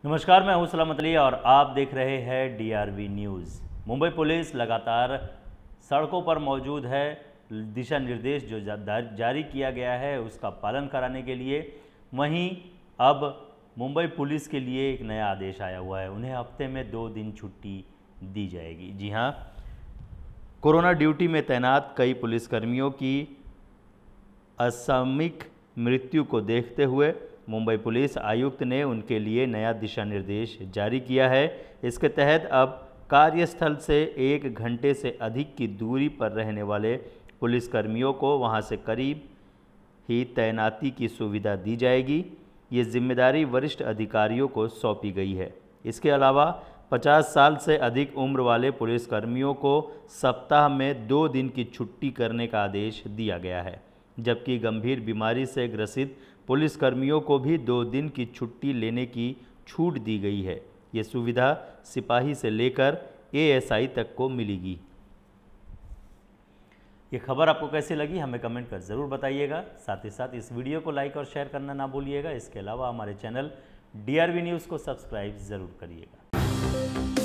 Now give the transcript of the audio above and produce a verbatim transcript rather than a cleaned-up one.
नमस्कार, मैं हूं सलामत अली और आप देख रहे हैं डीआरवी न्यूज़। मुंबई पुलिस लगातार सड़कों पर मौजूद है। दिशा निर्देश जो जारी किया गया है उसका पालन कराने के लिए। वहीं अब मुंबई पुलिस के लिए एक नया आदेश आया हुआ है। उन्हें हफ्ते में दो दिन छुट्टी दी जाएगी। जी हां, कोरोना ड्यूटी में तैनात कई पुलिसकर्मियों की असामयिक मृत्यु को देखते हुए मुंबई पुलिस आयुक्त ने उनके लिए नया दिशा निर्देश जारी किया है। इसके तहत अब कार्यस्थल से एक घंटे से अधिक की दूरी पर रहने वाले पुलिसकर्मियों को वहां से करीब ही तैनाती की सुविधा दी जाएगी। ये जिम्मेदारी वरिष्ठ अधिकारियों को सौंपी गई है। इसके अलावा पचास साल से अधिक उम्र वाले पुलिसकर्मियों को सप्ताह में दो दिन की छुट्टी करने का आदेश दिया गया है, जबकि गंभीर बीमारी से ग्रसित पुलिसकर्मियों को भी दो दिन की छुट्टी लेने की छूट दी गई है। ये सुविधा सिपाही से लेकर एएसआई तक को मिलेगी। ये खबर आपको कैसी लगी हमें कमेंट कर ज़रूर बताइएगा। साथ ही साथ इस वीडियो को लाइक और शेयर करना ना भूलिएगा। इसके अलावा हमारे चैनल डीआरवी न्यूज़ को सब्सक्राइब ज़रूर करिएगा।